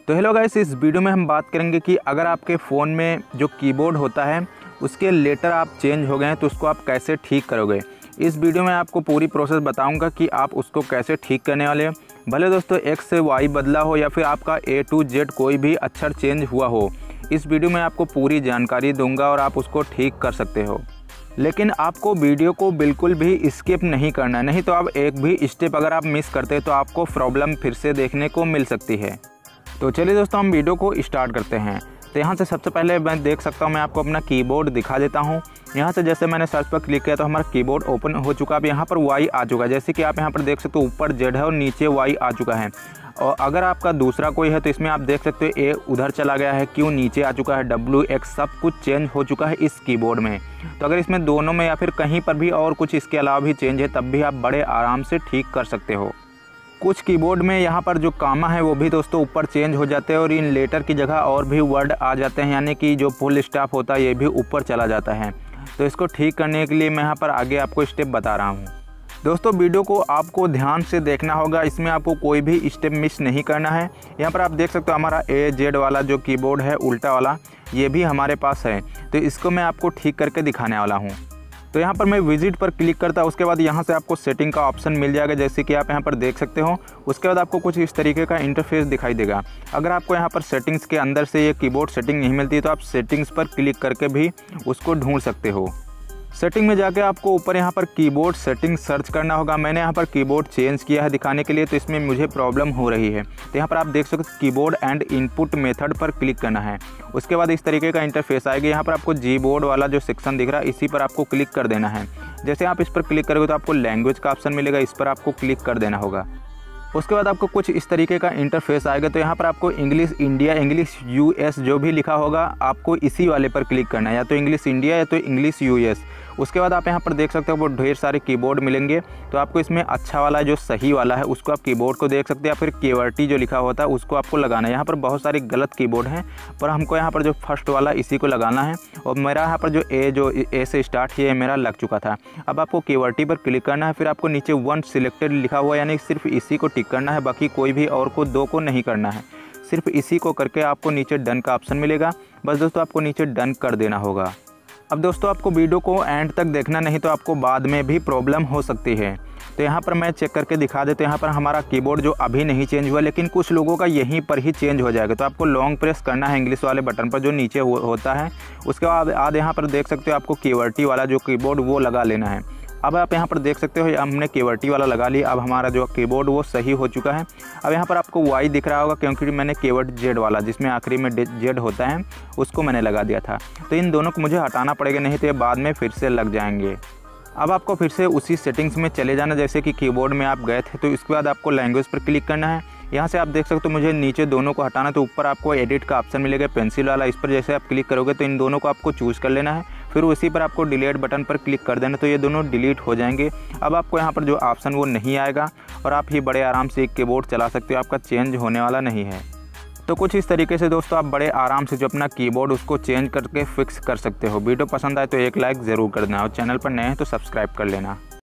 तो hello guys, इस video में हम बात करेंगे कि अगर आपके फ़ोन में जो कीबोर्ड होता है उसके लेटर आप चेंज हो गए हैं तो उसको आप कैसे ठीक करोगे। इस वीडियो में आपको पूरी प्रोसेस बताऊंगा कि आप उसको कैसे ठीक करने वाले हैं। भले दोस्तों X से Y बदला हो या फिर आपका A to Z कोई भी अक्षर चेंज हुआ हो, इस वीडियो में आपको पूरी जानकारी दूंगा और आप उसको ठीक कर सकते हो। लेकिन आपको वीडियो को बिल्कुल भी स्किप नहीं करना है, नहीं तो आप एक भी स्टेप अगर आप मिस करते हैं तो आपको प्रॉब्लम फिर से देखने को मिल सकती है। तो चलिए दोस्तों, हम वीडियो को स्टार्ट करते हैं। तो यहाँ से सबसे पहले मैं देख सकता हूँ, मैं आपको अपना कीबोर्ड दिखा देता हूँ। यहाँ से जैसे मैंने सर्च पर क्लिक किया तो हमारा कीबोर्ड ओपन हो चुका है। अब यहाँ पर Y आ चुका है, जैसे कि आप यहाँ पर देख सकते हो ऊपर Z है और नीचे Y आ चुका है। और अगर आपका दूसरा कोई है तो इसमें आप देख सकते हो A उधर चला गया है, Q नीचे आ चुका है, W X सब कुछ चेंज हो चुका है इस कीबोर्ड में। तो अगर इसमें दोनों में या फिर कहीं पर भी और कुछ इसके अलावा भी चेंज है तब भी आप बड़े आराम से ठीक कर सकते हो। कुछ कीबोर्ड में यहाँ पर जो कामा है वो भी दोस्तों ऊपर चेंज हो जाते हैं और इन लेटर की जगह और भी वर्ड आ जाते हैं, यानी कि जो फुल स्टॉप होता है ये भी ऊपर चला जाता है। तो इसको ठीक करने के लिए मैं यहाँ पर आगे आपको स्टेप बता रहा हूँ। दोस्तों वीडियो को आपको ध्यान से देखना होगा, इसमें आपको कोई भी स्टेप मिस नहीं करना है। यहाँ पर आप देख सकते हो हमारा AZ वाला जो कीबोर्ड है उल्टा वाला, ये भी हमारे पास है। तो इसको मैं आपको ठीक करके दिखाने वाला हूँ। तो यहाँ पर मैं विजिट पर क्लिक करता, उसके बाद यहाँ से आपको सेटिंग का ऑप्शन मिल जाएगा, जैसे कि आप यहाँ पर देख सकते हो। उसके बाद आपको कुछ इस तरीके का इंटरफेस दिखाई देगा। अगर आपको यहाँ पर सेटिंग्स के अंदर से ये कीबोर्ड सेटिंग नहीं मिलती तो आप सेटिंग्स पर क्लिक करके भी उसको ढूंढ सकते हो। सेटिंग में जाके आपको ऊपर यहाँ पर कीबोर्ड सेटिंग सर्च करना होगा। मैंने यहाँ पर कीबोर्ड चेंज किया है दिखाने के लिए, तो इसमें मुझे प्रॉब्लम हो रही है। तो यहाँ पर आप देख सकते हो कीबोर्ड एंड इनपुट मेथड पर क्लिक करना है। उसके बाद इस तरीके का इंटरफेस आएगा। यहाँ पर आपको Gboard वाला जो सेक्शन दिख रहा है इसी पर आपको क्लिक कर देना है। जैसे आप इस पर क्लिक करोगे तो आपको लैंग्वेज का ऑप्शन मिलेगा, इस पर आपको क्लिक कर देना होगा। उसके बाद आपको कुछ इस तरीके का इंटरफेस आएगा। तो यहाँ पर आपको इंग्लिश इंडिया, इंग्लिश US जो भी लिखा होगा आपको इसी वाले पर क्लिक करना है, या तो इंग्लिश इंडिया या तो इंग्लिश US। उसके बाद आप यहाँ पर देख सकते हो वो ढेर सारे कीबोर्ड मिलेंगे। तो आपको इसमें अच्छा वाला जो सही वाला है उसको आप कीबोर्ड को देख सकते हैं, या फिर QWERTY जो लिखा होता है उसको आपको लगाना है। यहाँ पर बहुत सारे गलत कीबोर्ड हैं पर हमको यहाँ पर जो फर्स्ट वाला इसी को लगाना है। और मेरा यहाँ पर जो A से स्टार्ट है मेरा लग चुका था। अब आपको QWERTY पर क्लिक करना है, फिर आपको नीचे 1 सिलेक्टेड लिखा हुआ, यानी सिर्फ इसी को टिक करना है, बाकी कोई भी और को 2 को नहीं करना है। सिर्फ इसी को करके आपको नीचे डन का ऑप्शन मिलेगा। बस दोस्तों आपको नीचे डन कर देना होगा। अब दोस्तों आपको वीडियो को एंड तक देखना, नहीं तो आपको बाद में भी प्रॉब्लम हो सकती है। तो यहाँ पर मैं चेक करके दिखा देते हैं। यहाँ पर हमारा कीबोर्ड जो अभी नहीं चेंज हुआ, लेकिन कुछ लोगों का यहीं पर ही चेंज हो जाएगा। तो आपको लॉन्ग प्रेस करना है इंग्लिश वाले बटन पर जो नीचे होता है। उसके बाद यहाँ पर देख सकते हो आपको QWERTY वाला जो कीबोर्ड वो लगा लेना है। अब आप यहाँ पर देख सकते हो हमने QWERTY वाला लगा लिया। अब हमारा जो कीबोर्ड वो सही हो चुका है। अब यहाँ पर आपको Y दिख रहा होगा क्योंकि मैंने कीवर्ड Z वाला, जिसमें आखिरी में Z होता है, उसको मैंने लगा दिया था। तो इन दोनों को मुझे हटाना पड़ेगा, नहीं तो ये बाद में फिर से लग जाएंगे। अब आपको फिर से उसी सेटिंग्स में चले जाना जैसे कि कीबोर्ड में आप गए थे। तो इसके बाद आपको लैंग्वेज पर क्लिक करना है। यहाँ से आप देख सकते हो मुझे नीचे दोनों को हटाना, तो ऊपर आपको एडिट का ऑप्शन मिलेगा पेंसिल वाला, इस पर जैसे आप क्लिक करोगे तो इन दोनों को आपको चूज़ कर लेना है। फिर उसी पर आपको डिलीट बटन पर क्लिक कर देना, तो ये दोनों डिलीट हो जाएंगे। अब आपको यहाँ पर जो ऑप्शन वो नहीं आएगा और आप ही बड़े आराम से एक कीबोर्ड चला सकते हो, आपका चेंज होने वाला नहीं है। तो कुछ इस तरीके से दोस्तों आप बड़े आराम से जो अपना कीबोर्ड उसको चेंज करके फिक्स कर सकते हो। वीडियो पसंद आए तो एक लाइक ज़रूर कर देना और चैनल पर नए हैं तो सब्सक्राइब कर लेना।